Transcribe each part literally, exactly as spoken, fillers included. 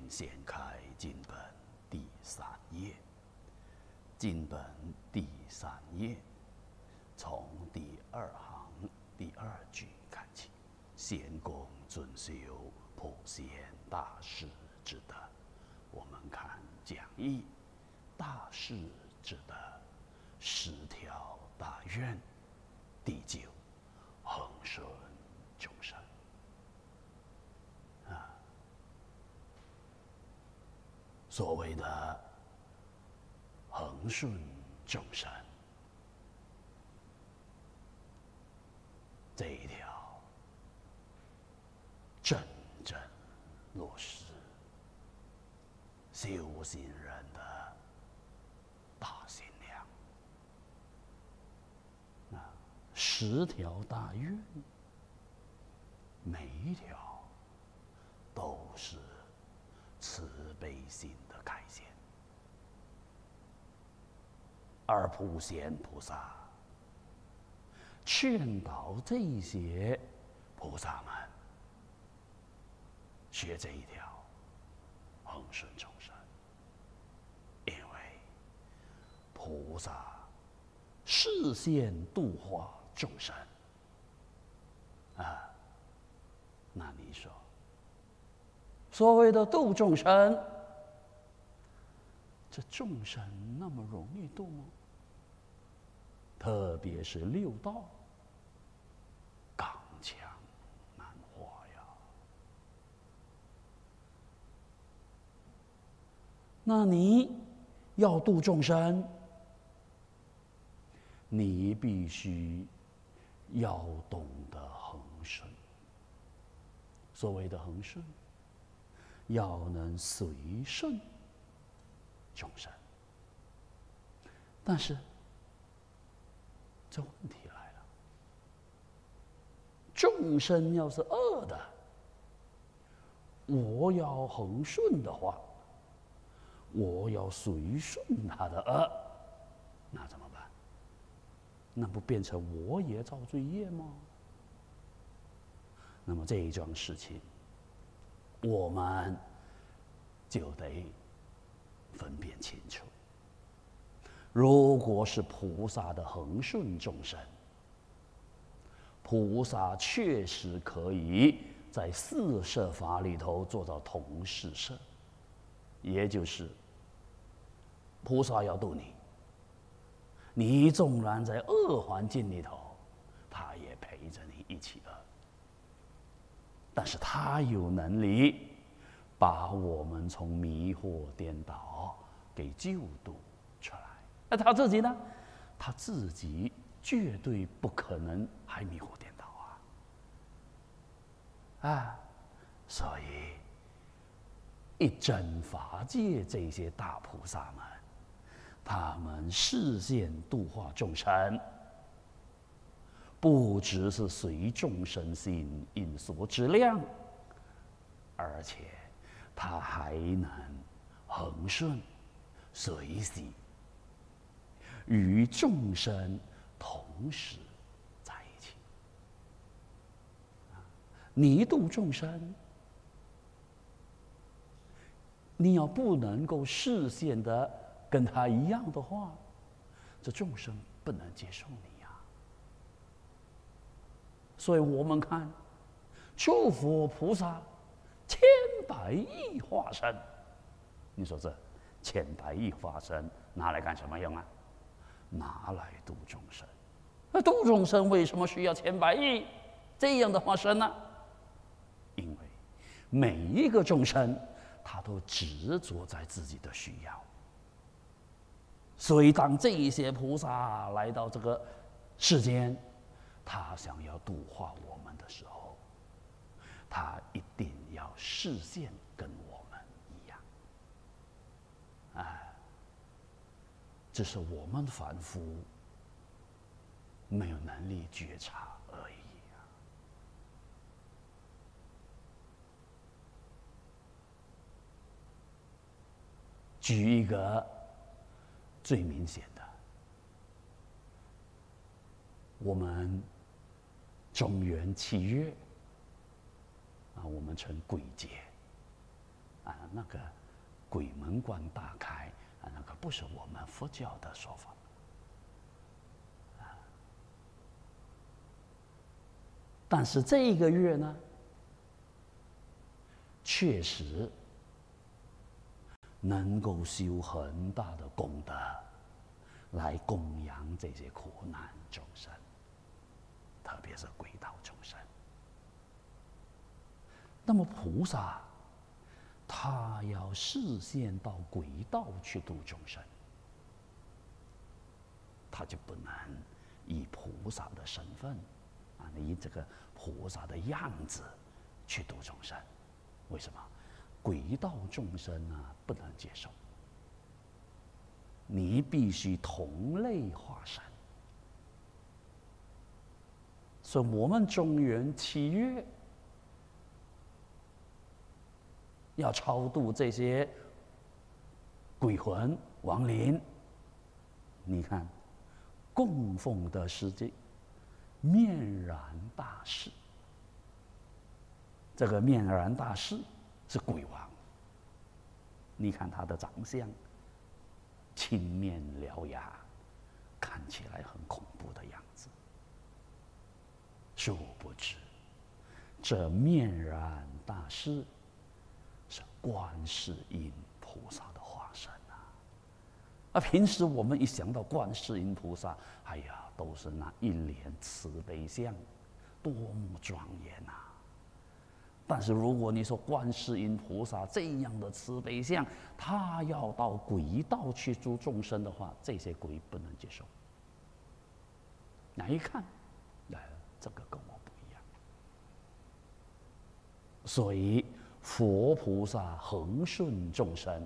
掀开经本第三页，经本第三页，从第二行第二句看起。先公遵修普贤大士之德。我们看讲义，大士之德，十条大愿，第九，恒顺众生。啊，所谓的恒顺众生，这一条真正落实修行人的大心量。啊，十条大愿，每一条都是慈悲心的开显，而普贤菩萨劝导这些菩萨们学这一条恒顺众生，因为菩萨示现度化众生啊，那你说，所谓的度众生，这众生那么容易度吗？特别是六道，刚强难化呀。那你要度众生，你必须要懂得恒顺。所谓的恒顺，要能随顺众生。但是这问题来了，众生要是恶的，我要恒顺的话，我要随顺他的恶，那怎么办？那不变成我也造罪业吗？那么这一桩事情，我们就得分辨清楚。如果是菩萨的恒顺众生，菩萨确实可以在四摄法里头做到同事摄，也就是菩萨要度你，你纵然在恶环境里头，他也陪着你一起恶。但是他有能力把我们从迷惑颠倒给救度出来。那他自己呢？他自己绝对不可能还迷惑颠倒啊！啊，所以一真法界这些大菩萨们，他们示现度化众生，不只是随众生心应所之量，而且他还能恒顺随喜，与众生同时在一起。你度众生，你要不能够示现的跟他一样的话，这众生不能接受你呀。所以我们看，诸佛菩萨千百亿化身，你说这千百亿化身拿来干什么用啊？拿来度众生。那度众生为什么需要千百亿这样的化身呢？因为每一个众生他都执着在自己的需要，所以当这一些菩萨来到这个世间，他想要度化我们的时候，他一定要示现跟我们一样。哎，只是我们凡夫没有能力觉察而已啊。举一个最明显的，我们中元七月啊，我们称鬼节啊，那个鬼门关大开啊，那个不是我们佛教的说法。啊，但是这一个月呢，确实能够修很大的功德，来供养这些苦难众生，特别是鬼道众生。那么菩萨，他要示现到鬼道去度众生，他就不能以菩萨的身份啊，以这个菩萨的样子去度众生。为什么？鬼道众生啊，不能接受。你必须同类化身。所以我们中元七月要超度这些鬼魂亡灵，你看，供奉的是这面燃大士。这个面燃大士是鬼王，你看他的长相，青面獠牙，看起来很恐怖的样子。殊不知，这面燃大士是观世音菩萨的化身啊！啊，平时我们一想到观世音菩萨，哎呀，都是那一脸慈悲相，多么庄严啊！但是如果你说观世音菩萨这样的慈悲相，他要到鬼道去度众生的话，这些鬼不能接受。那一看，来了，这个跟我不一样。所以佛菩萨恒顺众生，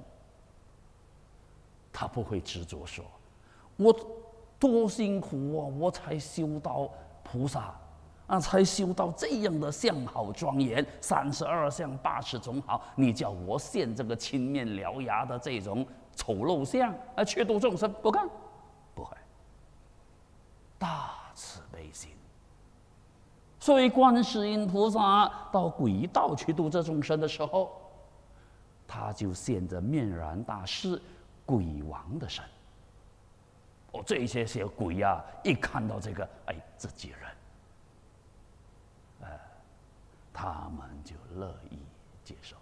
他不会执着说，我多辛苦啊，我才修到菩萨。啊，才修到这样的相好庄严，三十二相八十种好，你叫我现这个青面獠牙的这种丑陋相啊，去度众生，不干，不会。大慈悲心，所以观世音菩萨到鬼道去度这众生的时候，他就现着面燃大士鬼王的身。哦，这些些鬼呀、啊，一看到这个，哎，自己人。他们就乐意接受，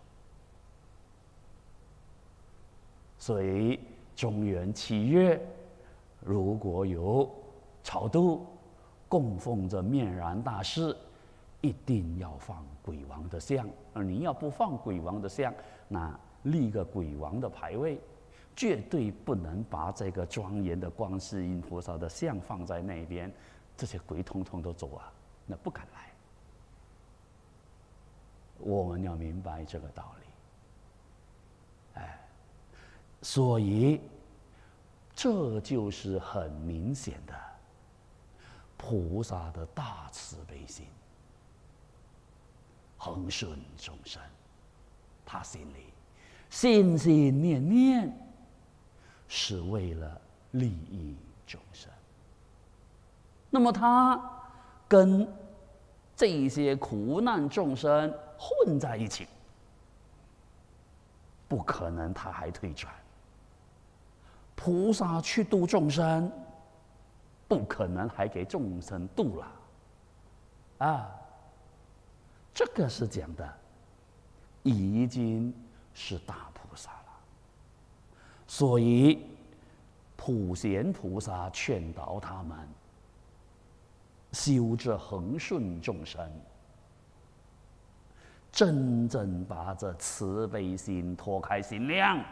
所以中元七月，如果有超度供奉着面燃大士，一定要放鬼王的像。而你要不放鬼王的像，那立个鬼王的牌位，绝对不能把这个庄严的观世音菩萨的像放在那边，这些鬼统统都走啊，那不敢来。我们要明白这个道理，哎，所以这就是很明显的菩萨的大慈悲心，恒顺众生，他心里心心念念是为了利益众生。那么他跟这些苦难众生混在一起，不可能他还退转。菩萨去度众生，不可能还给众生度了，啊，这个是讲的，已经是大菩萨了。所以普贤菩萨劝导他们修这恒顺众生，真正把这慈悲心拓开心量，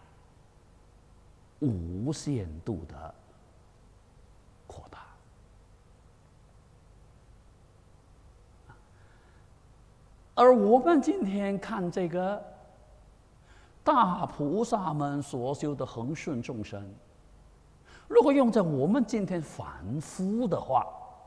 无限度的扩大。而我们今天看这个大菩萨们所修的恒顺众生，如果用在我们今天凡夫的话，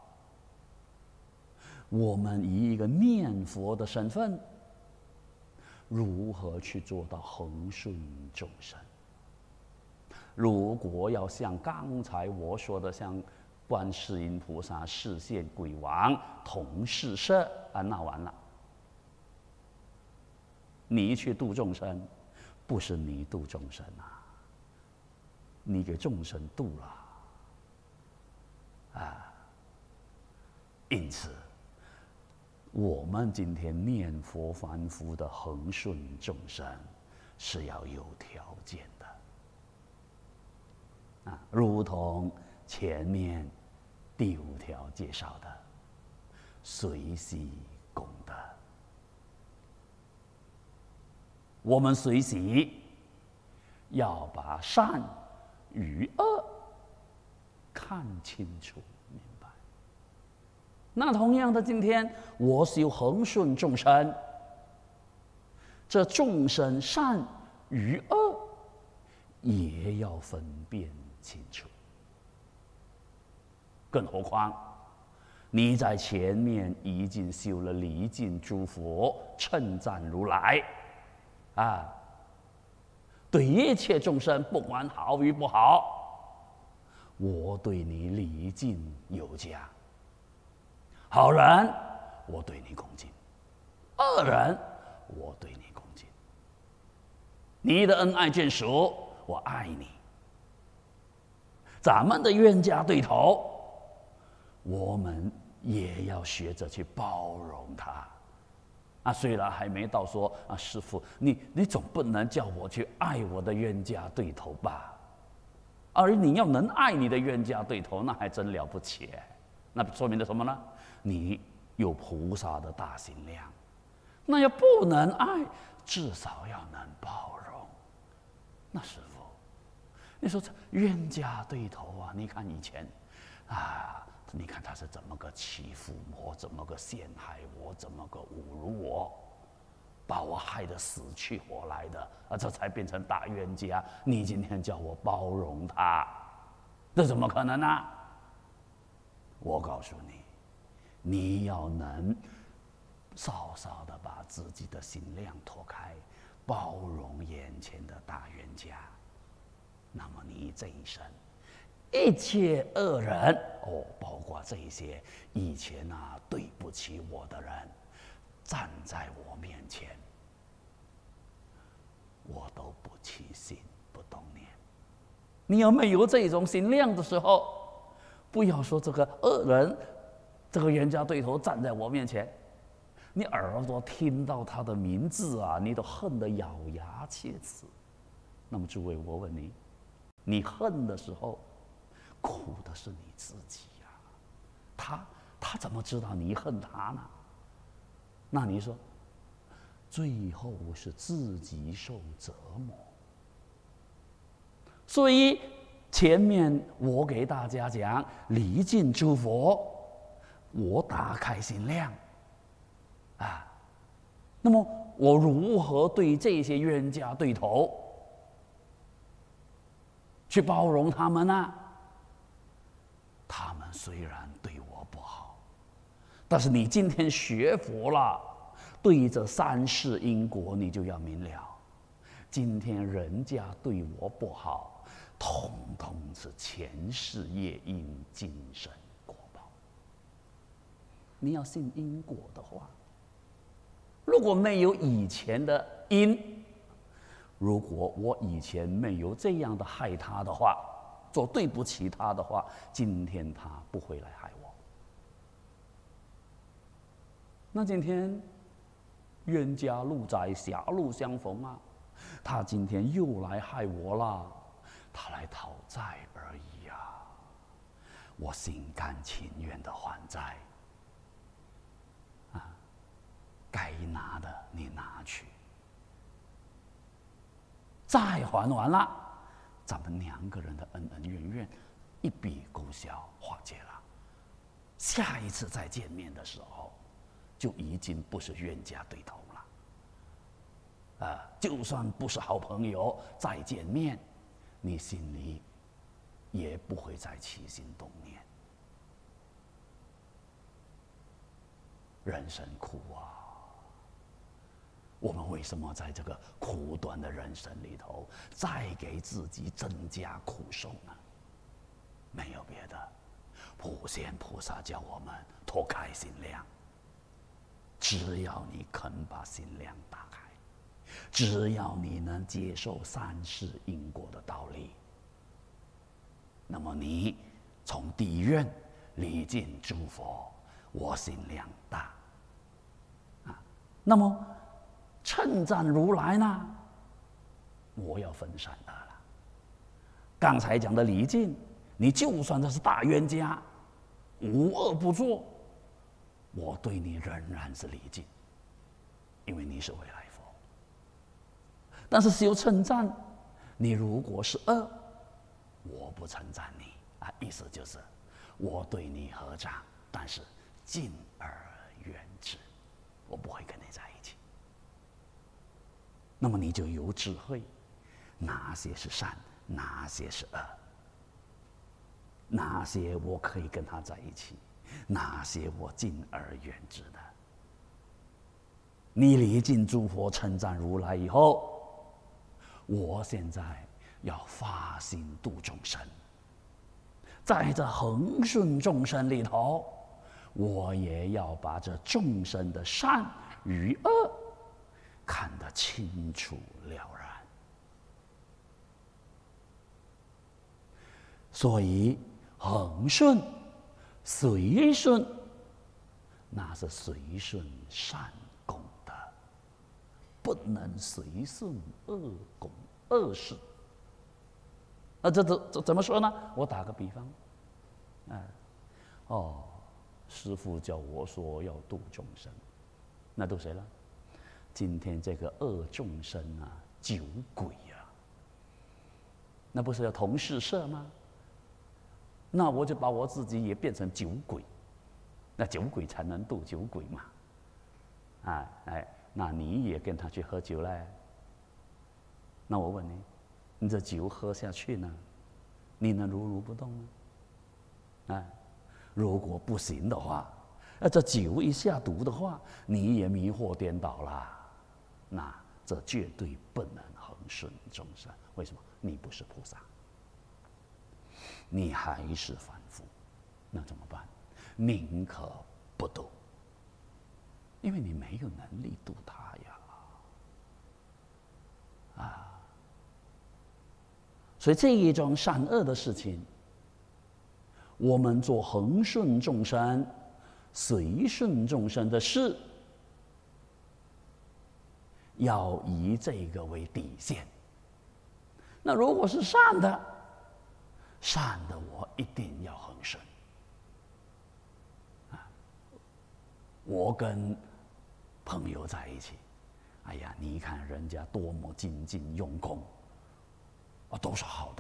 我们以一个念佛的身份，如何去做到恒顺众生？如果要像刚才我说的，像观世音菩萨示现鬼王同事摄啊，那完了。 你去度众生，不是你度众生啊，你给众生度了啊。因此，我们今天念佛凡夫的恒顺众生，是要有条件的啊，如同前面第五条介绍的，随喜功德。我们随喜要把善与恶看清楚明白。那同样的，今天我修恒顺众生，这众生善与恶也要分辨清楚。更何况，你在前面已经修了礼敬诸佛、称赞如来，啊，对一切众生，不管好与不好，我对你礼敬有加。好人，我对你恭敬；恶人，我对你恭敬。你的恩爱眷属，我爱你。咱们的冤家对头，我们也要学着去包容他。啊，虽然还没到说啊，师父，你你总不能叫我去爱我的冤家对头吧？而你要能爱你的冤家对头，那还真了不起。那说明了什么呢？你有菩萨的大心量。那要不能爱，至少要能包容。那师父，你说这冤家对头啊？你看以前啊。你看他是怎么个欺负我，怎么个陷害我，怎么个侮辱我，把我害得死去活来的啊！这才变成大冤家。你今天叫我包容他，这怎么可能呢？我告诉你，你要能稍稍的把自己的心量拓开，包容眼前的大冤家，那么你这一生。一切恶人哦，包括这些以前啊对不起我的人，站在我面前，我都不起心不动念。你有没有这种心量的时候，不要说这个恶人，这个冤家对头站在我面前，你耳朵听到他的名字啊，你都恨得咬牙切齿。那么诸位，我问你，你恨的时候，苦的是你自己呀、啊，他他怎么知道你恨他呢？那你说，最后是自己受折磨。所以前面我给大家讲礼敬诸佛，我打开心量啊，那么我如何对这些冤家对头去包容他们呢？他们虽然对我不好，但是你今天学佛了，对这三世因果你就要明了。今天人家对我不好，统统是前世业因，今生果报。你要信因果的话，如果没有以前的因，如果我以前没有这样的害他的话，做对不起他的话，今天他不会来害我。那今天冤家路窄，狭路相逢啊，他今天又来害我了，他来讨债而已啊，我心甘情愿的还债啊，该拿的你拿去，债还完了，咱们两个人的恩恩怨怨一笔勾销化解了。下一次再见面的时候，就已经不是冤家对头了。啊，就算不是好朋友，再见面，你心里也不会再起心动念。人生苦啊！我们为什么在这个苦短的人生里头，再给自己增加苦受呢？没有别的，普贤菩萨叫我们拓开心量。只要你肯把心量打开， 只要你能接受三世因果的道理，那么你从地院礼敬诸佛，我心量大。啊，那么称赞如来呢？我要分善恶了。刚才讲的礼敬，你就算他是大冤家，无恶不作，我对你仍然是礼敬，因为你是未来佛。但是修称赞，你如果是恶，我不称赞你啊，意思就是我对你合掌，但是敬而远之，我不会跟你在一起。那么你就有智慧，哪些是善，哪些是恶，哪些我可以跟他在一起，哪些我敬而远之的。你礼敬诸佛，称赞如来以后，我现在要发心度众生，在这恒顺众生里头，我也要把这众生的善与恶看得清楚了然。所以恒顺、随顺，那是随顺善功德，不能随顺恶功恶事。那这这这怎么说呢？我打个比方，啊，哦，师父叫我说要度众生，那度谁了？今天这个恶众生啊，酒鬼啊，那不是要同事社吗？那我就把我自己也变成酒鬼，那酒鬼才能度酒鬼嘛。啊，哎，那你也跟他去喝酒嘞？那我问你，你这酒喝下去呢，你能如如不动吗？啊，如果不行的话，那这酒一下毒的话，你也迷惑颠倒啦。那这绝对不能恒顺众生。为什么？你不是菩萨，你还是凡夫，那怎么办？宁可不度，因为你没有能力度他呀。啊，所以这一种善恶的事情，我们做恒顺众生、随顺众生的事，要以这个为底线。那如果是善的，善的我一定要恒顺。啊，我跟朋友在一起，哎呀，你看人家多么精进用功，啊，都是好的。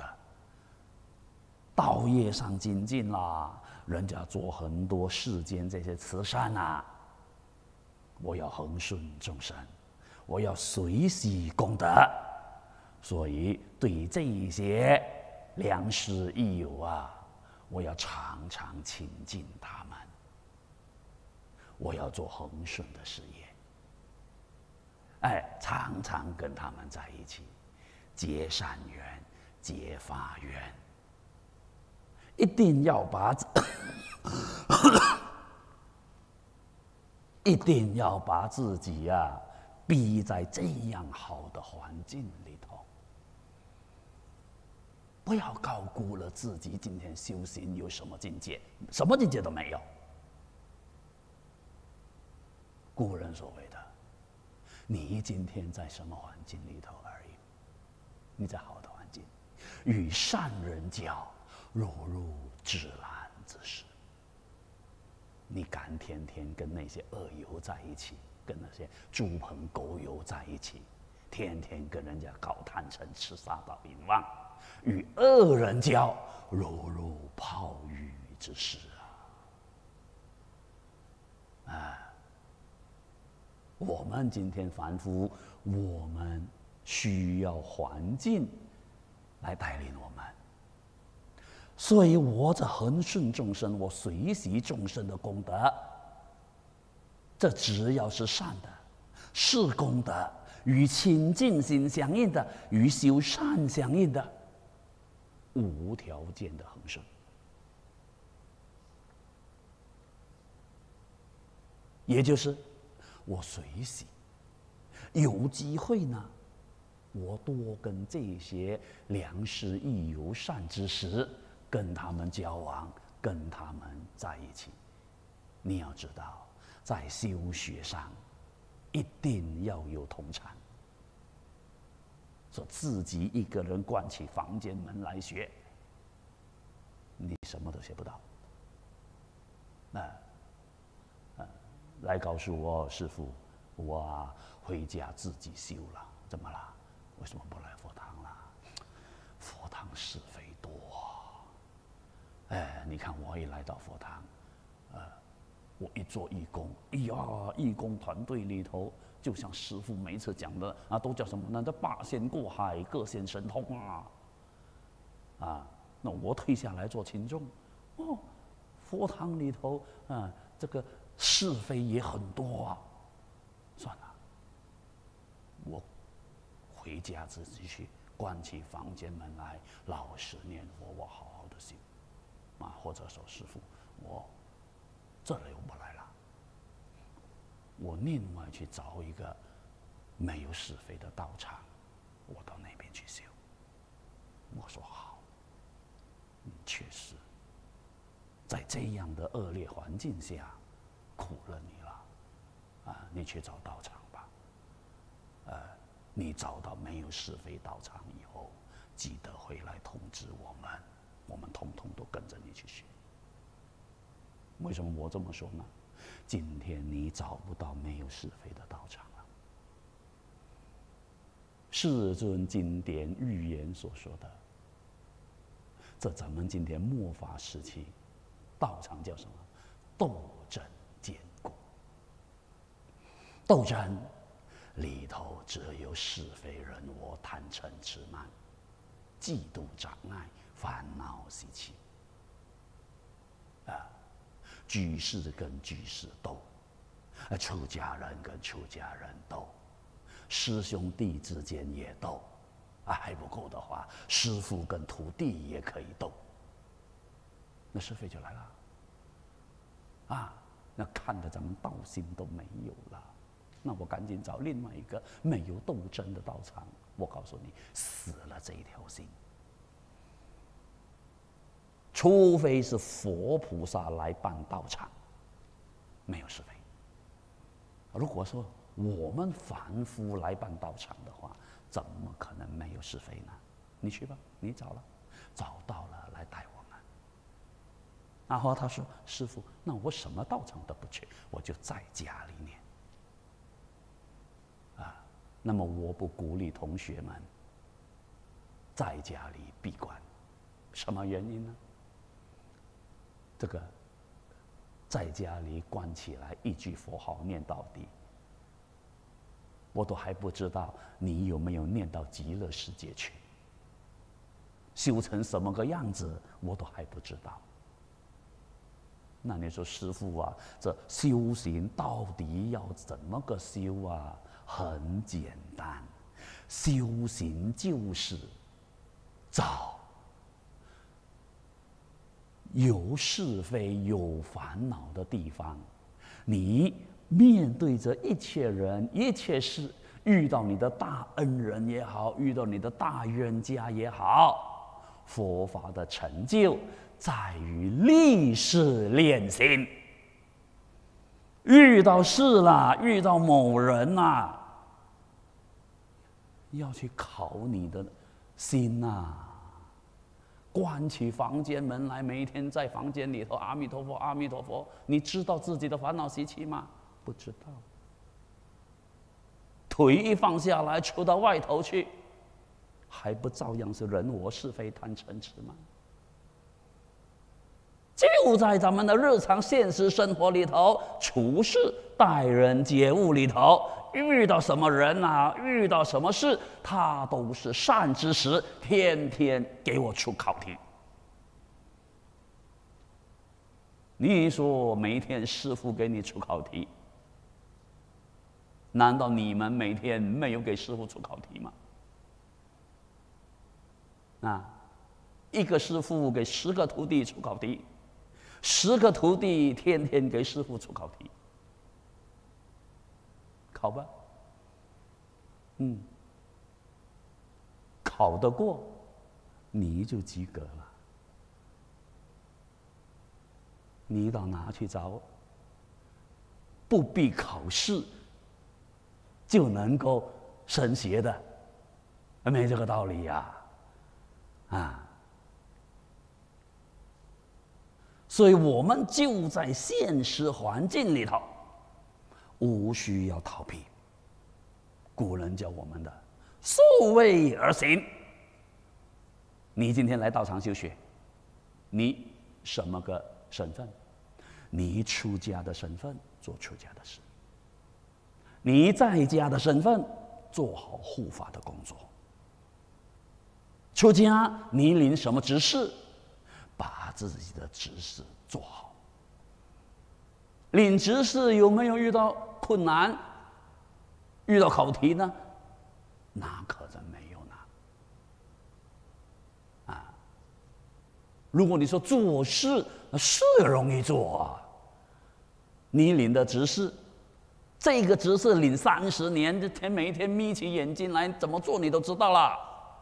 道业上精进啦，人家做很多世间这些慈善啊，我要恒顺众生，我要随喜功德，所以对这一些良师益友啊，我要常常亲近他们，我要做恒顺的事业，哎，常常跟他们在一起，结善缘，结法缘，一定要把一定要把自己呀、啊、逼在这样好的环境里头，不要高估了自己今天修行有什么境界，什么境界都没有。古人所谓的，你今天在什么环境里头而已？你在好的环境，与善人交，如入芝兰之室。你敢天天跟那些恶友在一起，跟那些猪朋狗友在一起，天天跟人家搞贪嗔痴杀盗淫妄，与恶人交，如入泡浴之室啊！啊，我们今天凡夫，我们需要环境来带领我们。所以我这恒顺众生，我随喜众生的功德，这只要是善的，是功德，与清净心相应的，与修善相应的，无条件的恒顺。也就是我随喜， 有机会呢，我多跟这些良师益友、善知识跟他们交往，跟他们在一起。你要知道，在修学上一定要有同禅。说自己一个人关起房间门来学，你什么都学不到。那、呃，来告诉我师父，我、啊、回家自己修了，怎么了？为什么不来佛堂了？佛堂是非多。哎，你看我一来到佛堂，呃，我一做义工，哎呀，义工团队里头，就像师父每一次讲的啊，都叫什么呢？这八仙过海，各显神通啊！啊，那我退下来做群众，哦，佛堂里头啊，这个是非也很多啊。算了，我回家自己去关起房间门来，老实念佛，我好好的修啊，或者说师父，我这里我不来了，我另外去找一个没有是非的道场，我到那边去修。我说好，嗯，确实，在这样的恶劣环境下，苦了你了，啊，你去找道场吧，呃，你找到没有是非道场以后，记得回来通知我们，我们通通都跟着你去学。为什么我这么说呢？今天你找不到没有是非的道场了。世尊经典预言所说的，这咱们今天末法时期，道场叫什么？斗争坚固。斗争里头只有是非人我、贪嗔痴慢、嫉妒障碍、烦恼习气。啊，居士跟居士斗，啊，出家人跟出家人斗，师兄弟之间也斗，啊，还不够的话，师父跟徒弟也可以斗，那是非就来了。啊，那看得咱们道心都没有了，那我赶紧找另外一个没有斗争的道场。我告诉你，死了这一条心。除非是佛菩萨来办道场，没有是非。如果说我们凡夫来办道场的话，怎么可能没有是非呢？你去吧，你找了，找到了来带我们。然后他说：“师父，那我什么道场都不去，我就在家里念。”啊，那么我不鼓励同学们在家里闭关，什么原因呢？这个在家里关起来，一句佛号念到底，我都还不知道你有没有念到极乐世界去，修成什么个样子，我都还不知道。那你说师父啊，这修行到底要怎么个修啊？很简单，修行就是找有是非、有烦恼的地方，你面对着一切人、一切事，遇到你的大恩人也好，遇到你的大冤家也好，佛法的成就在于历事练心。遇到事啦，遇到某人啦，要去考你的心呐、啊。关起房间门来，每一天在房间里头，阿弥陀佛，阿弥陀佛。你知道自己的烦恼习气吗？不知道。腿一放下来，出到外头去，还不照样是人我是非贪嗔痴吗？就在咱们的日常现实生活里头，处事待人接物里头，遇到什么人啊，遇到什么事，他都是善知识，天天给我出考题。你说每天师父给你出考题，难道你们每天没有给师父出考题吗？啊，一个师父给十个徒弟出考题，十个徒弟天天给师父出考题，考吧。 嗯，考得过，你就及格了。你到哪去找不必考试就能够升学的？没这个道理呀、啊！啊，所以我们就在现实环境里头，无需要逃避。古人教我们的“素位而行”。你今天来道场修学，你什么个身份？你出家的身份做出家的事，你在家的身份做好护法的工作。出家你领什么执事，把自己的执事做好。领执事有没有遇到困难？遇到考题呢？那可真没有呢。啊，如果你说做事是容易做啊，你领的执事，这个执事领三十年，这天每一天眯起眼睛来怎么做你都知道了。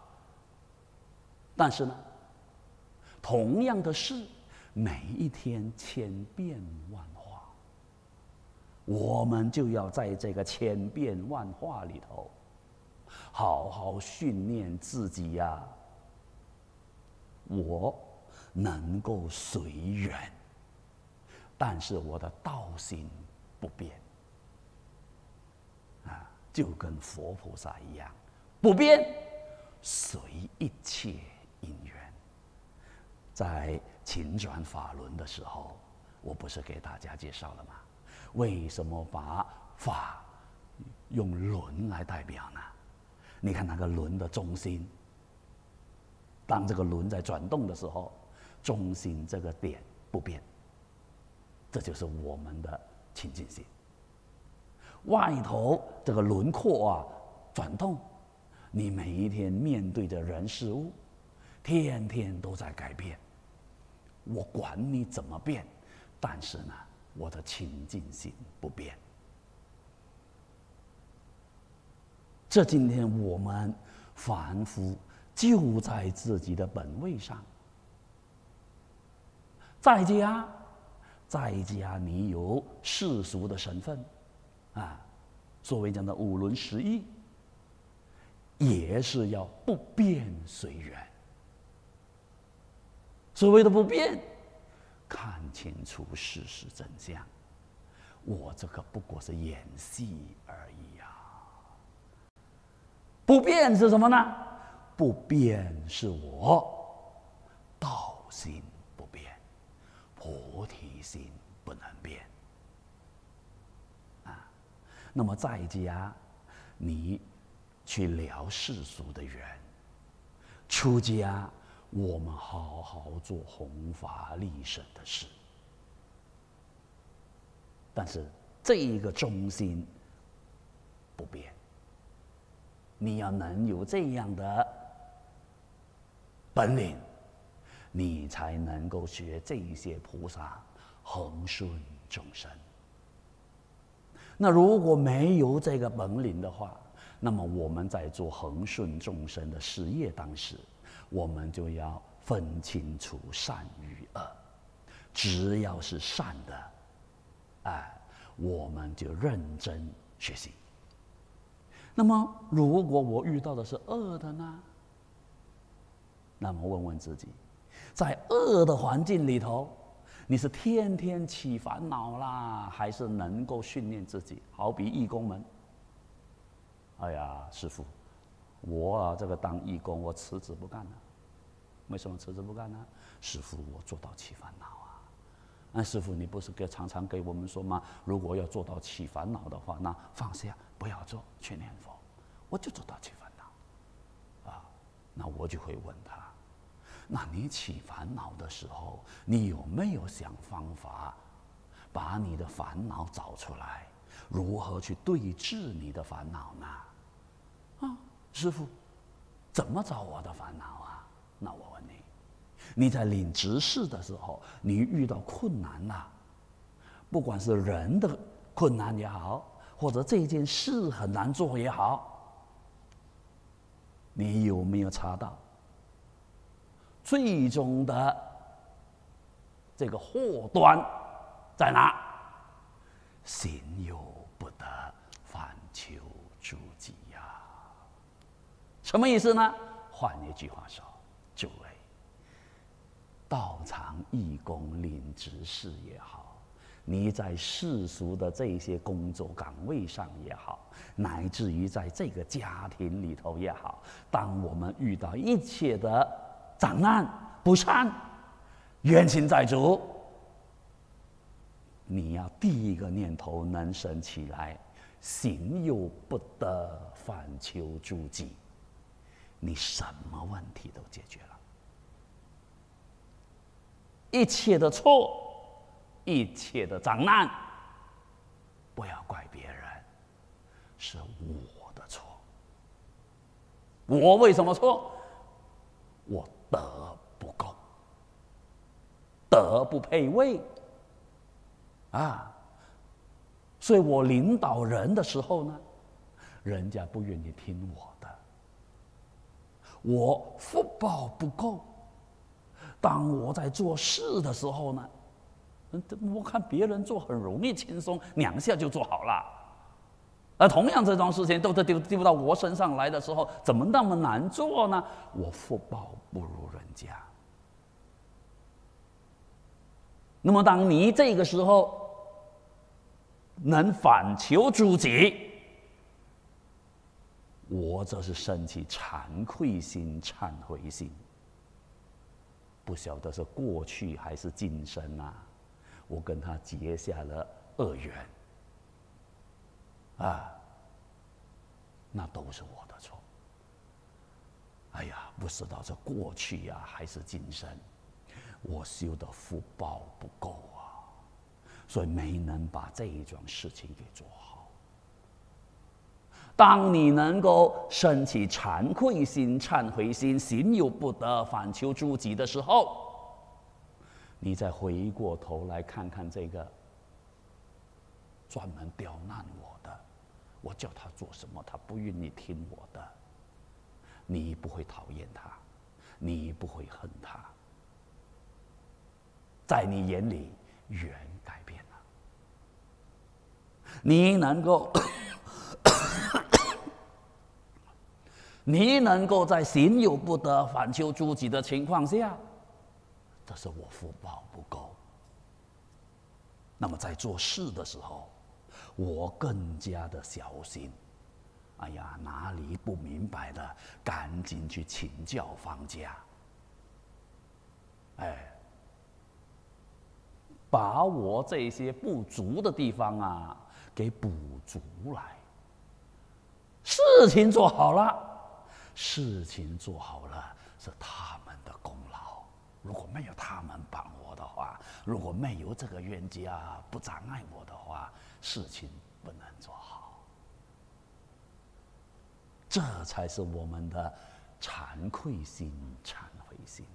但是呢，同样的事，每一天千变万化，我们就要在这个千变万化里头，好好训练自己呀、啊。我能够随缘，但是我的道心不变，啊，就跟佛菩萨一样，不变，随一切因缘。在勤转法轮的时候，我不是给大家介绍了吗？为什么把法用轮来代表呢？你看那个轮的中心，当这个轮在转动的时候，中心这个点不变，这就是我们的清净心。外头这个轮廓啊转动，你每一天面对着人事物，天天都在改变。我管你怎么变，但是呢，我的清净心不变。这今天我们凡夫就在自己的本位上，在家，在家你有世俗的身份，啊，所谓讲的五伦十义，也是要不变随缘。所谓的不变，看清楚事实真相。我这个不过是演戏而已呀、啊。不变是什么呢？不变是我道心不变，菩提心不能变。啊，那么在家，你去聊世俗的缘；出家，我们好好做弘法利生的事。但是这一个中心不变，你要能有这样的本领，你才能够学这一些菩萨恒顺众生。那如果没有这个本领的话，那么我们在做恒顺众生的事业当时，我们就要分清楚善与恶。只要是善的，哎，我们就认真学习。那么，如果我遇到的是恶的呢？那么问问自己，在恶的环境里头，你是天天起烦恼啦，还是能够训练自己？好比义工们，哎呀，师父，我啊这个当义工，我辞职不干了。为什么辞职不干呢？师父，我做到起烦恼啊！那师父，你不是给常常给我们说吗？如果要做到起烦恼的话，那放下，不要做，去念佛。我就做到起烦恼，啊，那我就会问他，那你起烦恼的时候，你有没有想方法把你的烦恼找出来？如何去对治你的烦恼呢？啊，师父，怎么找我的烦恼啊？那我问你，你在领执事的时候，你遇到困难了，不管是人的困难也好，或者这件事很难做也好， 你有没有查到最终的这个祸端在哪？行有不得，反求诸己呀。什么意思呢？换一句话说，诸位，道场义工、领执事也好，你在世俗的这些工作岗位上也好，乃至于在这个家庭里头也好，当我们遇到一切的障难、不善、冤亲债主，你要第一个念头能生起来，行有不得，反求诸己，你什么问题都解决了。一切的错，一切的障难，不要怪别人，是我的错。我为什么错？我德不够，德不配位啊！所以我领导人的时候呢，人家不愿意听我的，我福报不够。当我在做事的时候呢，我看别人做很容易轻松，两下就做好了。而同样这桩事情都丢丢到我身上来的时候，怎么那么难做呢？我福报不如人家。那么当你这个时候能反求诸己，我则是升起惭愧心、忏悔心。不晓得是过去还是今生啊，我跟他结下了恶缘啊，那都是我的错。哎呀，不知道是过去呀、啊、还是今生，我修的福报不够啊，所以没能把这一桩事情给做好。当你能够升起惭愧心、忏悔心，行有不得，反求诸己的时候，你再回过头来看看这个专门刁难我的，我叫他做什么，他不愿意听我的，你不会讨厌他，你不会恨他，在你眼里缘改变了，你能够你能够在行有不得，反求诸己的情况下，这是我福报不够。那么在做事的时候，我更加的小心。哎呀，哪里不明白的，赶紧去请教方家。哎，把我这些不足的地方啊，给补足来。事情做好了。事情做好了是他们的功劳，如果没有他们帮我的话，如果没有这个冤家不障碍我的话，事情不能做好。这才是我们的惭愧心、忏悔心。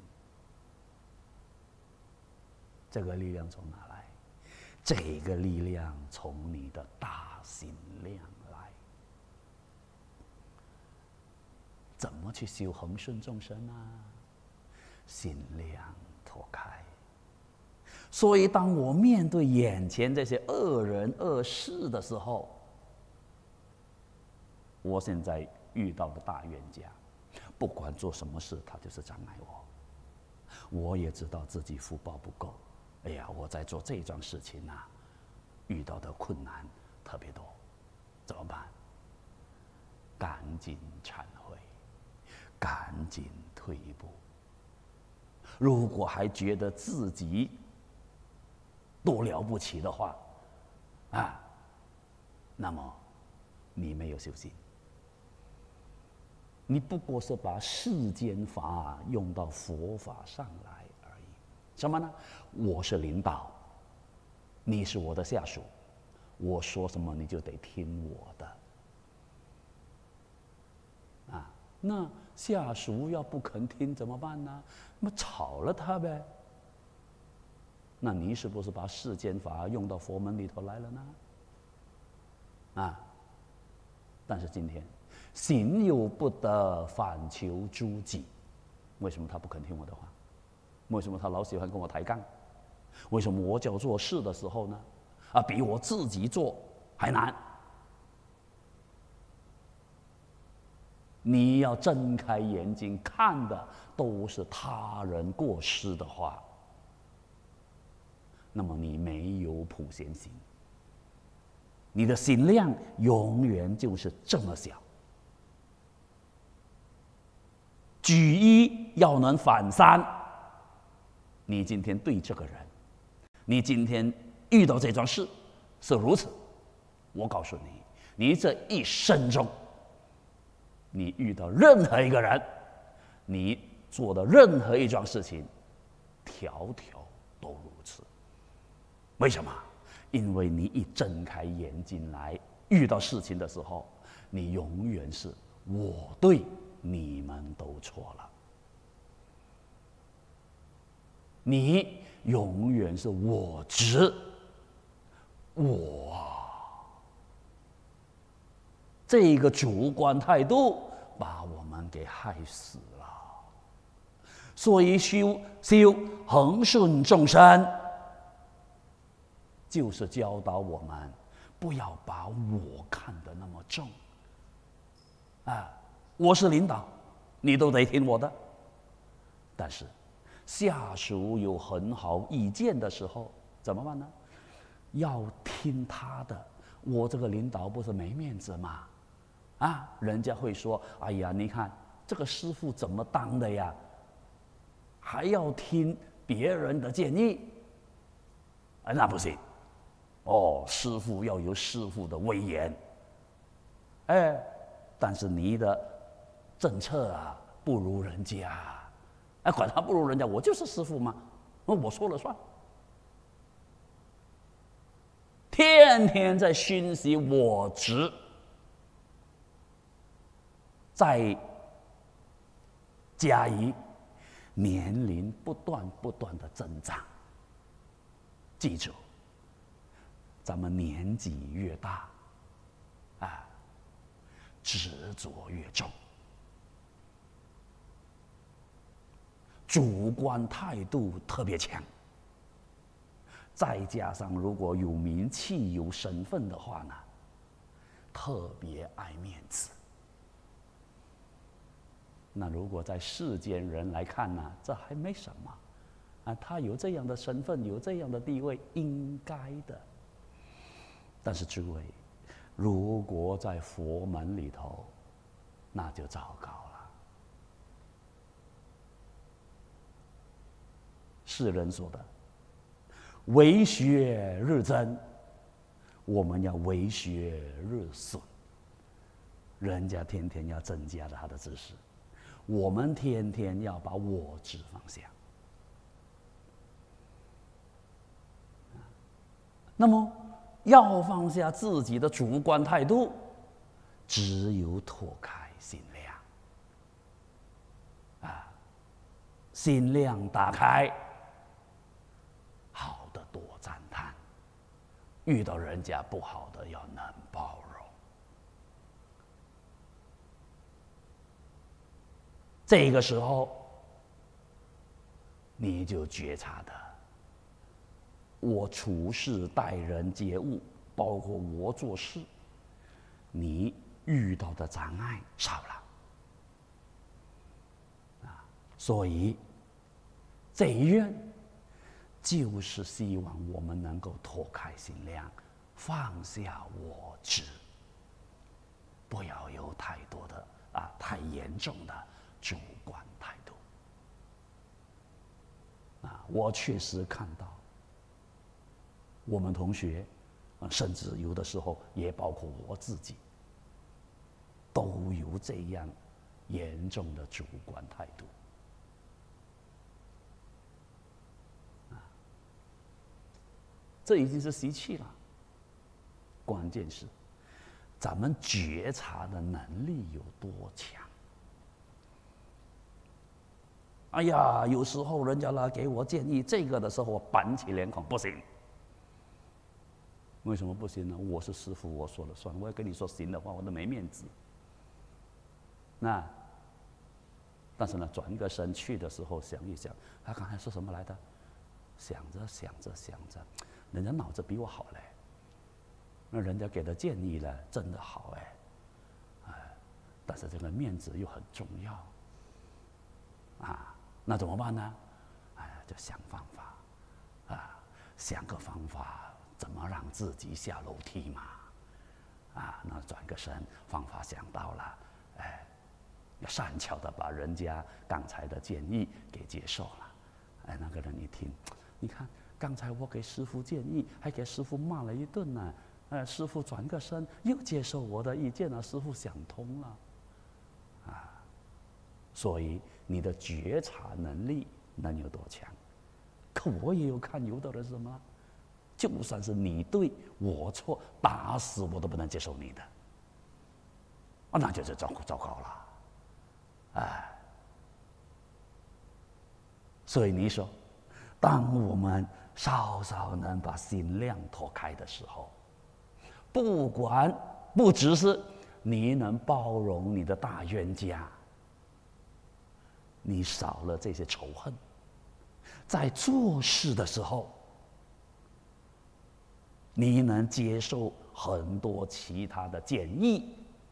这个力量从哪来？这个力量从你的大心量来。怎么去修恒顺众生啊？心量拓开。所以，当我面对眼前这些恶人恶事的时候，我现在遇到的大冤家，不管做什么事，他就是障碍我。我也知道自己福报不够，哎呀，我在做这桩事情啊，遇到的困难特别多，怎么办？赶紧忏悔。赶紧退一步。如果还觉得自己多了不起的话，啊，那么你没有修行，你不过是把世间法用到佛法上来而已。什么呢？我是领导，你是我的下属，我说什么你就得听我的。啊，那下属要不肯听怎么办呢？那么炒了他呗。那你是不是把世间法用到佛门里头来了呢？啊， 但是今天，行有不得，反求诸己。为什么他不肯听我的话？为什么他老喜欢跟我抬杠？为什么我叫做事的时候呢，啊，比我自己做还难？你要睁开眼睛看的都是他人过失的话，那么你没有普贤行，你的心量永远就是这么小。举一要能反三，你今天对这个人，你今天遇到这桩事是如此，我告诉你，你这一生中，你遇到任何一个人，你做的任何一桩事情，条条都如此。为什么？因为你一睁开眼睛来，遇到事情的时候，你永远是我对，你们都错了。你永远是我执，我这个主观态度把我们给害死了。所以修修恒顺众生，就是教导我们不要把我看得那么重。啊，我是领导，你都得听我的。但是下属有很好意见的时候，怎么办呢？要听他的。我这个领导不是没面子吗？啊，人家会说：“哎呀，你看这个师父怎么当的呀？还要听别人的建议？”啊，那不行。哦，师父要有师父的威严。哎，但是你的政策啊不如人家，哎，管他不如人家，我就是师父嘛，我说了算。天天在熏习我执，再加以年龄不断不断的增长。记住，咱们年纪越大，啊，执着越重，主观态度特别强。再加上如果有名气、有身份的话呢，特别爱面子。那如果在世间人来看呢，这还没什么，啊，他有这样的身份，有这样的地位，应该的。但是诸位，如果在佛门里头，那就糟糕了。世人说的为学日增，我们要为学日损。人家天天要增加他的知识，我们天天要把我执放下。那么要放下自己的主观态度，只有拓开心量啊，心量打开，好的多赞叹，遇到人家不好的要能包容。这个时候，你就觉察的，我处事待人接物，包括我做事，你遇到的障碍少了啊。所以这一愿就是希望我们能够拓开心量，放下我执，不要有太多的啊太严重的主观态度啊。我确实看到我们同学，甚至有的时候也包括我自己，都有这样严重的主观态度。这已经是习气了。关键是，咱们觉察的能力有多强？哎呀，有时候人家来给我建议这个的时候，我板起脸孔，不行。 为什么不行呢？我是师父，我说了算。我要跟你说行的话，我都没面子。那，但是呢，转个身去的时候想一想，他刚才说什么来的？想着想着想着，人家脑子比我好嘞。那人家给的建议呢，真的好哎，哎，但是这个面子又很重要，啊，那怎么办呢？哎，就想方法，啊，想个方法，怎么让自己下楼梯嘛，啊，那转个身，方法想到了，哎，善巧的把人家刚才的建议给接受了，哎，那个人一听，你看刚才我给师父建议，还给师父骂了一顿呢。呃，师父转个身又接受我的意见了，师父想通了，啊，所以你的觉察能力能有多强？可我也有看，有的人是什么？就算是你对我错，打死我都不能接受你的，啊，那就是糟糟糕了，哎，所以你说，当我们稍稍能把心量拓开的时候，不管不只是你能包容你的大冤家，你少了这些仇恨，在做事的时候，你能接受很多其他的建议，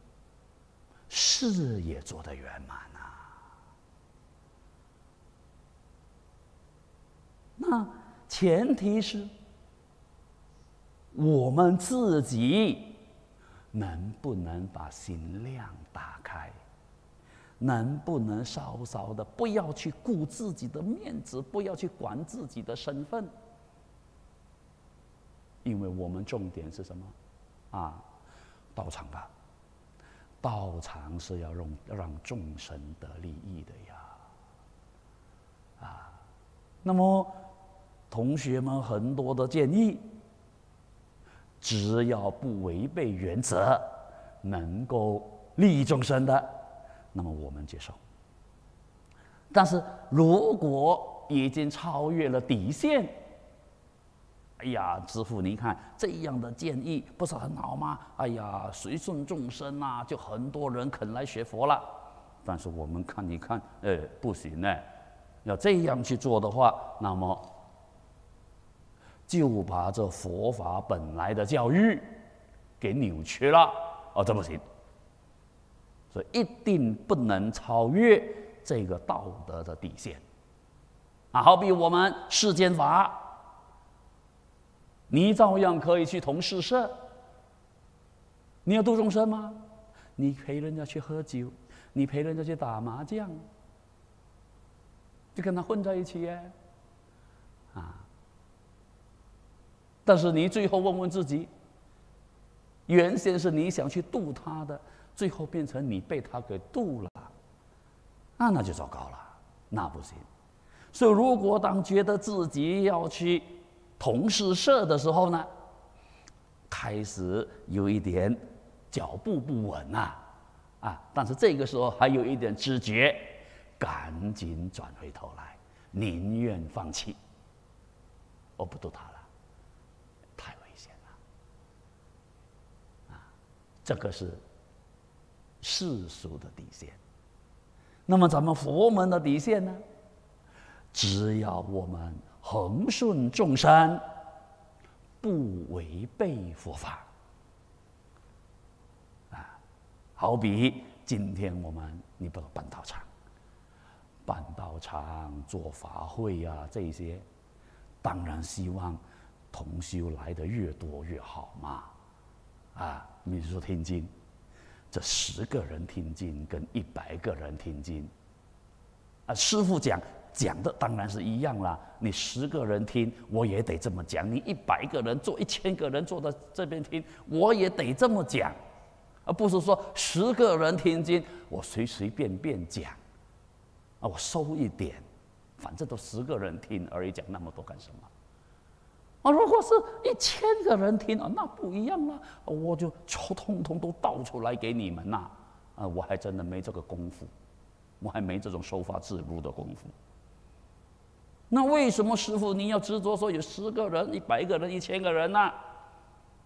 事也做得圆满啊。那前提是我们自己能不能把心量打开，能不能稍稍的不要去顾自己的面子，不要去管自己的身份，因为我们重点是什么？啊，道场吧，道场是要让让众生得利益的呀，啊，那么同学们很多的建议，只要不违背原则，能够利益众生的，那么我们接受。但是如果已经超越了底线，哎呀，师父，你看这样的建议不是很好吗？哎呀，随顺众生啊，就很多人肯来学佛了。但是我们看一看，哎，不行呢，要这样去做的话，那么就把这佛法本来的教育给扭曲了，哦，这不行。所以一定不能超越这个道德的底线啊！好比我们世间法，你照样可以去同事社，你要度众生吗？你陪人家去喝酒，你陪人家去打麻将，就跟他混在一起耶，啊！但是你最后问问自己，原先是你想去度他的，最后变成你被他给度了，啊，那就糟糕了，那不行。所以，如果当觉得自己要去同事社的时候呢，开始有一点脚步不稳啊，啊，但是这个时候还有一点知觉，赶紧转回头来，宁愿放弃，我不度他了。太危险了，啊，这个是世俗的底线。那么咱们佛门的底线呢？只要我们恒顺众生，不违背佛法，啊，好比今天我们你不办道场，办道场做法会啊，这些，当然希望同修来的越多越好嘛，啊，你说听经，这十个人听经跟一百个人听经，啊，师父讲讲的当然是一样啦。你十个人听，我也得这么讲；你一百个人做，一千个人坐在这边听，我也得这么讲，而不是说十个人听经，我随随便便讲，啊，我收一点，反正都十个人听而已，讲那么多干什么？啊，如果是一千个人听啊，那不一样了，我就通通都倒出来给你们呐！啊，我还真的没这个功夫，我还没这种收发自如的功夫。那为什么师父你要执着说有十个人、一百个人、一千个人呢？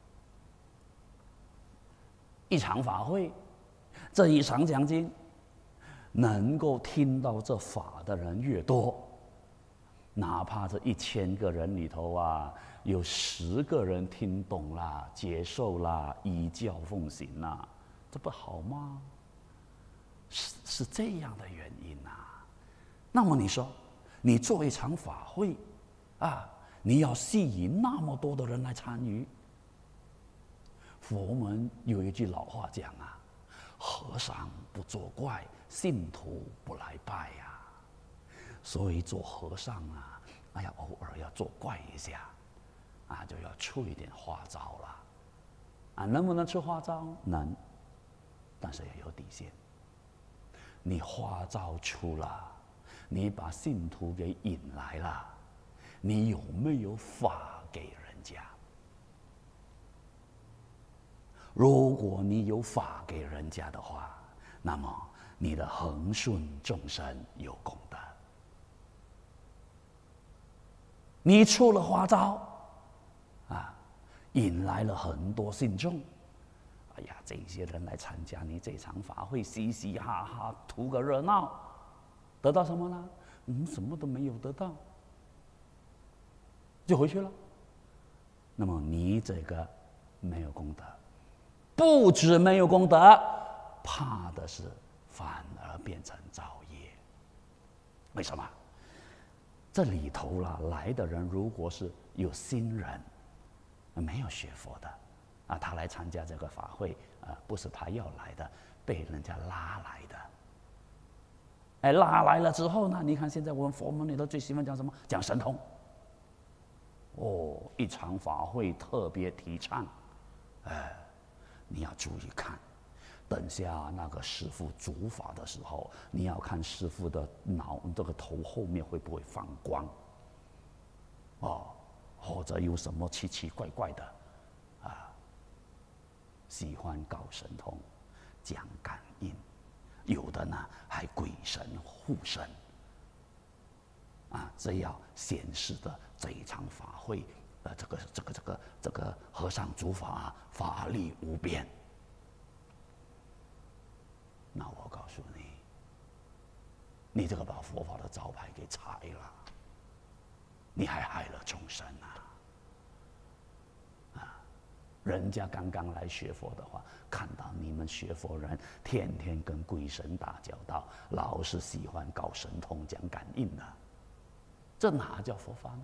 一场法会，这一场讲经，能够听到这法的人越多，哪怕这一千个人里头啊，有十个人听懂啦、接受啦、依教奉行啦，这不好吗？是是这样的原因啊。那么你说，你做一场法会，啊，你要吸引那么多的人来参与。佛门有一句老话讲啊，和尚不作怪，信徒不来拜呀、啊。所以做和尚啊，哎呀，偶尔要作怪一下，啊，就要出一点花招了。啊，能不能出花招？能，但是要有底线。你花招出了，你把信徒给引来了，你有没有法给人家？如果你有法给人家的话，那么你的恒顺众生有功德。你出了花招，啊，引来了很多信众。哎呀，这些人来参加你这场法会，嘻嘻哈哈，图个热闹，得到什么呢？嗯，什么都没有得到，就回去了。那么你这个没有功德。不止没有功德，怕的是反而变成造业。为什么？这里头啦，来的人如果是有新人，没有学佛的，啊，他来参加这个法会，啊，不是他要来的，被人家拉来的。哎，拉来了之后呢？你看现在我们佛门里头最喜欢讲什么？讲神通。哦，一场法会特别提倡，哎。你要注意看，等下那个师父主法的时候，你要看师父的脑这个头后面会不会放光，哦，或者有什么奇奇怪怪的，啊，喜欢搞神通，讲感应，有的呢还鬼神护身，啊，这要显示的这一场法会。呃，这个这个这个这个和尚主法、啊、法力无边，那我告诉你，你这个把佛法的招牌给拆了，你还害了众生啊！啊，人家刚刚来学佛的话，看到你们学佛人天天跟鬼神打交道，老是喜欢搞神通、讲感应的，这哪叫佛法呢？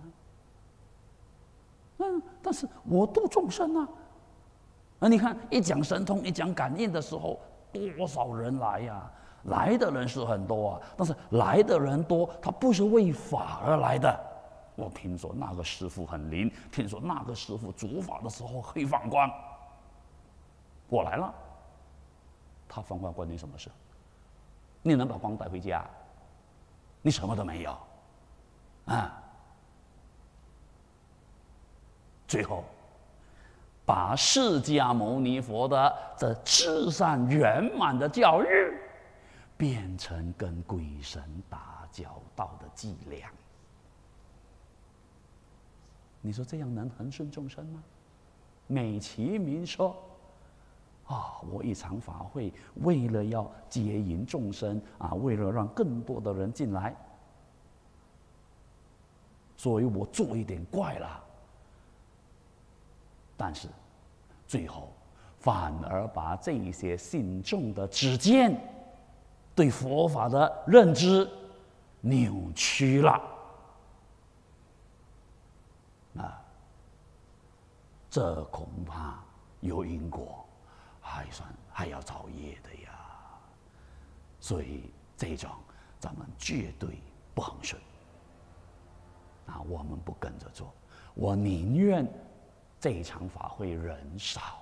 嗯，但是我度众生啊！啊，你看一讲神通、一讲感应的时候，多少人来呀、啊？来的人是很多啊，但是来的人多，他不是为法而来的。我听说那个师父很灵，听说那个师父主法的时候会放光，我来了，他放光关你什么事？你能把光带回家？你什么都没有，啊！最后，把释迦牟尼佛的这至善圆满的教育，变成跟鬼神打交道的伎俩。你说这样能恒顺众生吗？美其名说，啊，我一场法会，为了要接引众生啊，为了让更多的人进来，所以我做一点怪了。但是，最后反而把这一些信众的知见、对佛法的认知扭曲了。啊，这恐怕有因果，还算还要造业的呀。所以这种咱们绝对不恒顺。啊，我们不跟着做，我宁愿。这一场法会人少，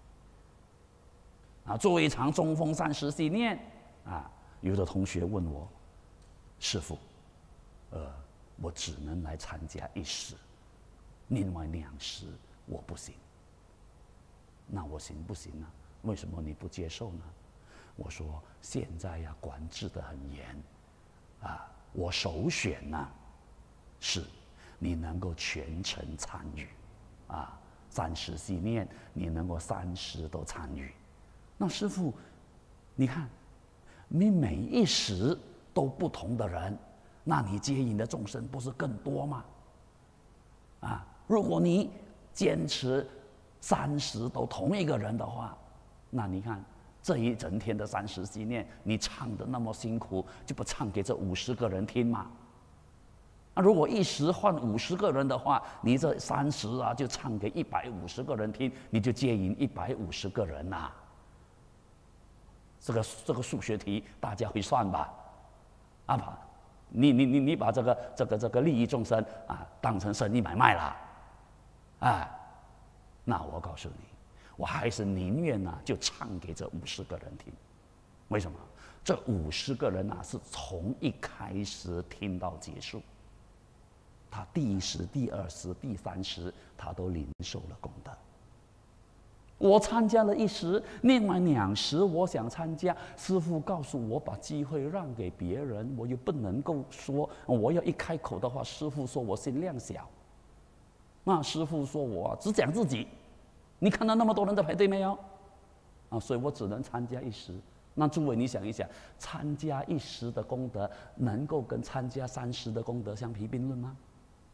啊，做一场中风三十系念，啊，有的同学问我，师父，呃，我只能来参加一时，另外两时我不行。那我行不行呢？为什么你不接受呢？我说现在呀，管制得很严，啊，我首选呢，是你能够全程参与，啊。三十系念，你能够三十都参与， 那师父，你看，你每一时都不同的人，那你接引的众生不是更多吗？啊，如果你坚持三时都同一个人的话，那你看这一整天的三时纪念，你唱的那么辛苦，就不唱给这五十个人听吗？那如果一时换五十个人的话，你这三时啊就唱给一百五十个人听，你就接引一百五十个人呐、啊。这个这个数学题大家会算吧？啊吧，你你你你把这个这个这个利益众生啊当成生意买卖了，啊，那我告诉你。我还是宁愿呢、啊，就唱给这五十个人听。为什么？这五十个人啊，是从一开始听到结束，他第一时、第二时、第三时，他都领受了功德。我参加了一时，另外两时我想参加，师父告诉我把机会让给别人，我又不能够说，我要一开口的话，师父说我心量小，那师父说我只讲自己。你看到那么多人在排队没有？啊，所以我只能参加一时。那诸位，你想一想，参加一时的功德，能够跟参加三十的功德相提并论吗？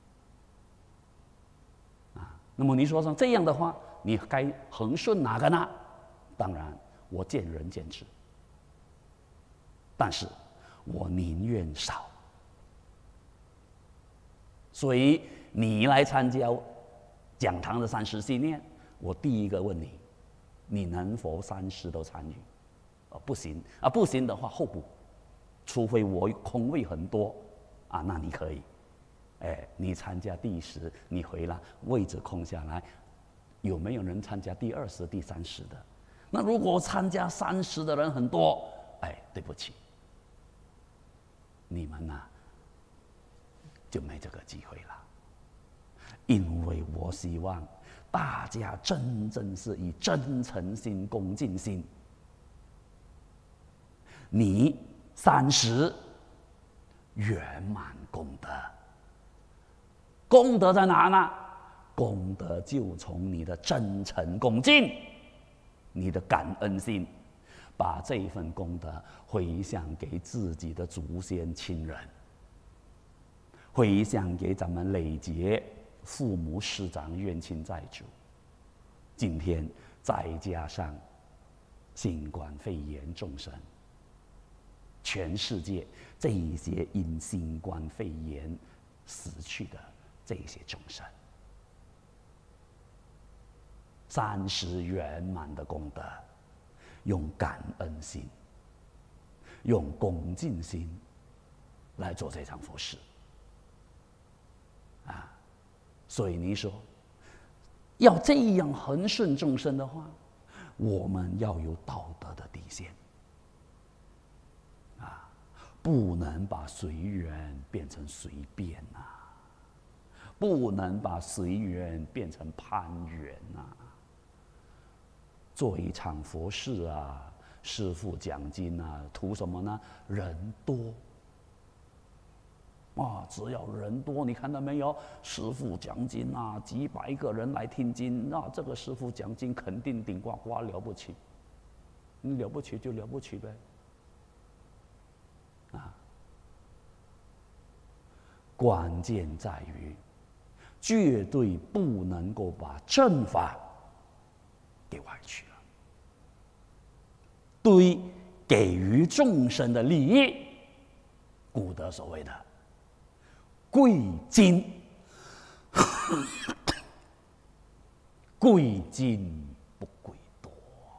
啊，那么你说上这样的话，你该恒顺哪个呢？当然，我见仁见智。但是我宁愿少。所以你来参加讲堂的三十纪念。我第一个问你，你能否三时都参与？啊，不行啊，不行的话候补，除非我空位很多啊，那你可以。哎，你参加第一时，你回来位置空下来，有没有人参加第二时、第三时的？那如果参加三时的人很多，哎，对不起，你们呐、啊、就没这个机会了，因为我希望。大家真正是以真诚心、恭敬心。你三十圆满功德，功德在哪呢？功德就从你的真诚恭敬，你的感恩心，把这份功德回向给自己的祖先亲人，回向给咱们累劫。父母师长冤亲债主，今天再加上新冠肺炎众生，全世界这一些因新冠肺炎死去的这些众生，三十圆满的功德，用感恩心、用恭敬心来做这场佛事啊。所以你说，要这样恒顺众生的话，我们要有道德的底线，啊，不能把随缘变成随便呐、啊，不能把随缘变成攀缘呐、啊。做一场佛事啊，师父讲经啊，图什么呢？人多。啊，只要人多，你看到没有？师父讲经啊，几百个人来听经，那这个师父讲经肯定顶呱呱了不起。你了不起就了不起呗。啊，关键在于，绝对不能够把正法给歪曲了。对给予众生的利益，古德所谓的。贵精，贵精不贵多，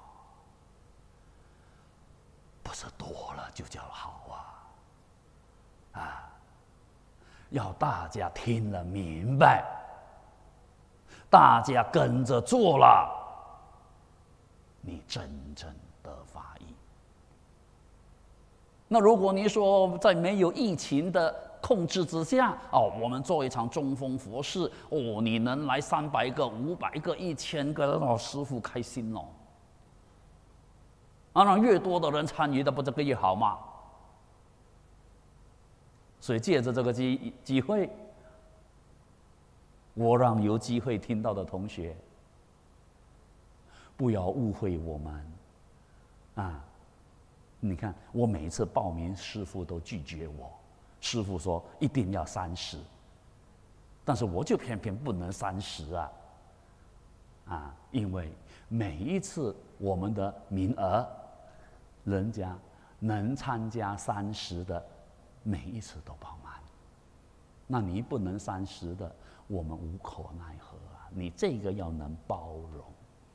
不是多了就叫好啊！啊，要大家听了明白，大家跟着做了，你真正得法益。那如果你说在没有疫情的控制之下，哦，我们做一场中风佛事，哦，你能来三百个、五百个、一千个，哦，师父开心哦。啊，让越多的人参与的，不这个越好吗？所以借着这个机机会，我让有机会听到的同学，不要误会我们啊，你看我每一次报名，师父都拒绝我。师父说一定要三十，但是我就偏偏不能三十啊！啊，因为每一次我们的名额，人家能参加三十的，每一次都爆满。那你不能三十的，我们无可奈何啊！你这个要能包容。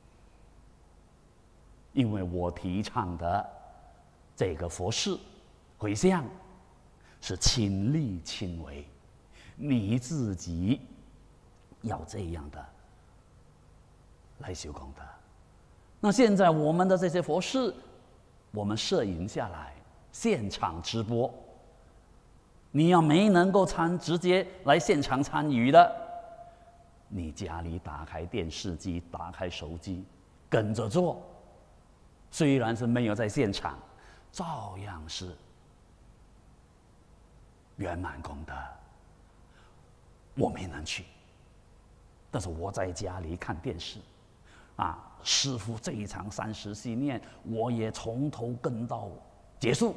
因为我提倡的这个佛事回向是亲力亲为，你自己要这样的来修功德。那现在我们的这些佛事，我们摄影下来，现场直播。你要没能够参直接来现场参与的，你家里打开电视机，打开手机，跟着做。虽然是没有在现场，照样是圆满功德。我没能去，但是我在家里看电视，啊，师父这一场三十系念，我也从头跟到结束。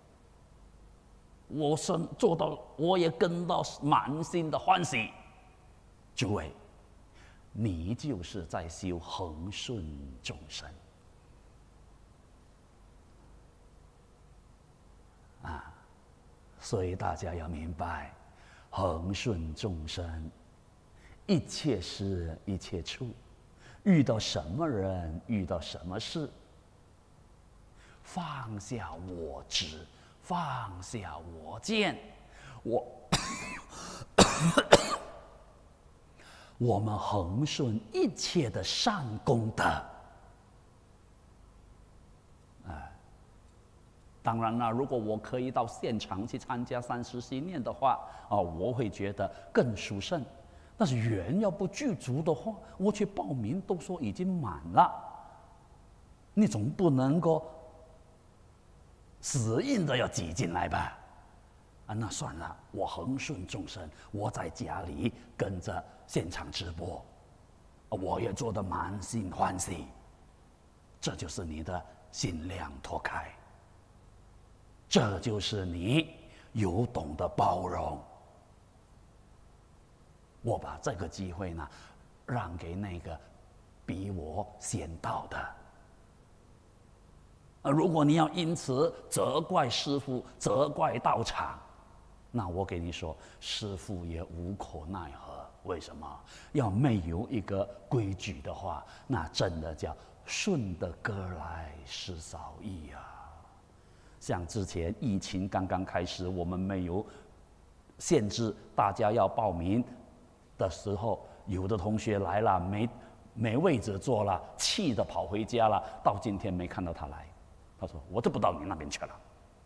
我生做到，我也跟到满心的欢喜。诸位，你就是在修恒顺众生。啊，所以大家要明白，恒顺众生，一切事一切处，遇到什么人，遇到什么事，放下我执，放下我见，我我们恒顺一切的善功德。当然了，如果我可以到现场去参加三十系念的话，啊，我会觉得更殊胜。但是缘要不具足的话，我去报名都说已经满了，你总不能够死硬的要挤进来吧？啊，那算了，我恒顺众生，我在家里跟着现场直播，我也做得满心欢喜。这就是你的心量拓开。这就是你有懂得包容。我把这个机会呢，让给那个比我先到的。呃，如果你要因此责怪师父、责怪道场，那我给你说，师父也无可奈何。为什么？要没有一个规矩的话，那真的叫顺得哥来失扫意啊。像之前疫情刚刚开始，我们没有限制大家要报名的时候，有的同学来了没没位置坐了，气得跑回家了。到今天没看到他来，他说我都不到你那边去了。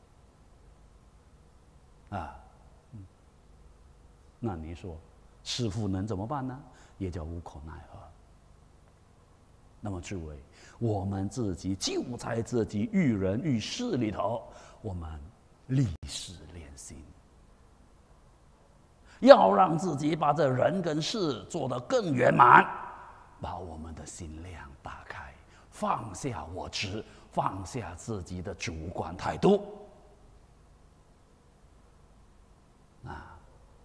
啊，嗯，那你说师父能怎么办呢？也叫无可奈何。那么诸位，我们自己就在自己遇人遇事里头，我们立誓练心，要让自己把这人跟事做得更圆满，把我们的心量打开，放下我执，放下自己的主观态度。啊，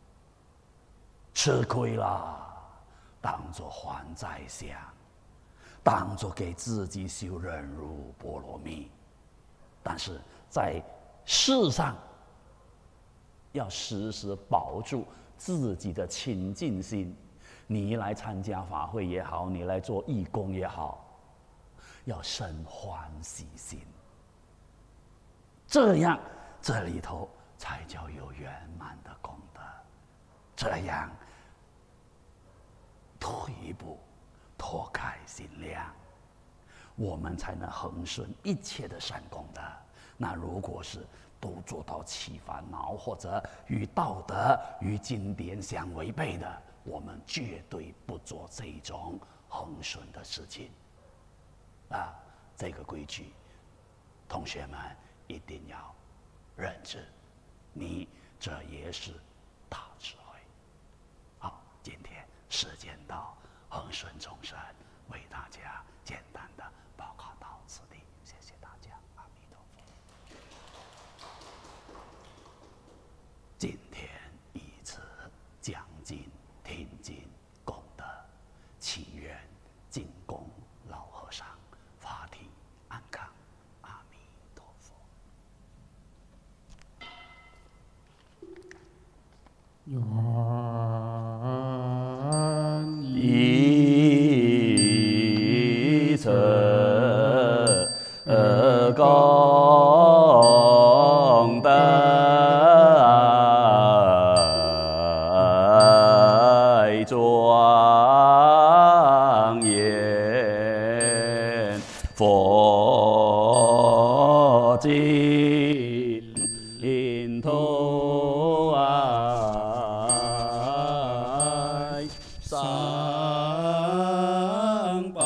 吃亏了，当作还债想。当作给自己修忍辱波罗蜜，但是在世上要时时保住自己的清净心。你来参加法会也好，你来做义工也好，要生欢喜心，这样这里头才叫有圆满的功德。这样退一步，拓开心量，我们才能恒顺一切的善功德。那如果是都做到起烦恼，或者与道德、与经典相违背的，我们绝对不做这种恒顺的事情。啊，这个规矩，同学们一定要认知。你这也是大智慧。好，今天时间到。恒顺众生为大家简单的报告到此地，谢谢大家。 愿以此功德庄严，佛净土爱，三宝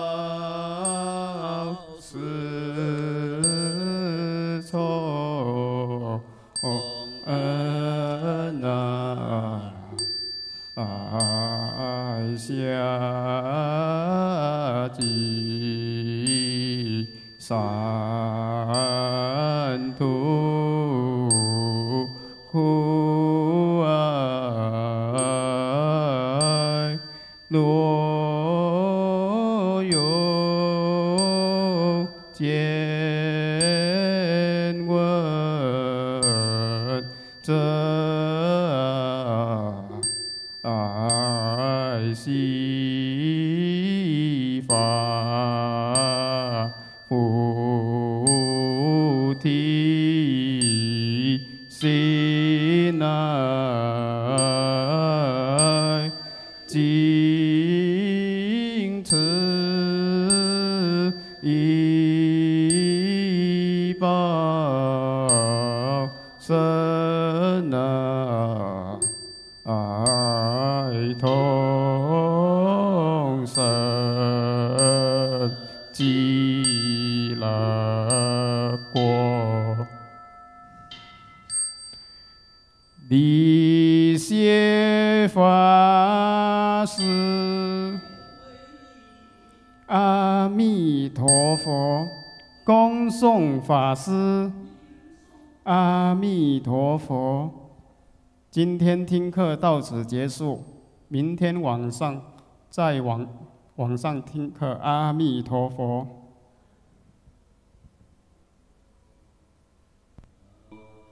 四重恩啊，爱下济三途苦爱，若有见闻者，爱悉发菩提心来，尽此一报身啊，爱同生极乐国，离谢法师，阿弥陀佛，恭送法师，阿弥陀佛。今天听课到此结束，明天晚上再往网上听课。阿弥陀佛。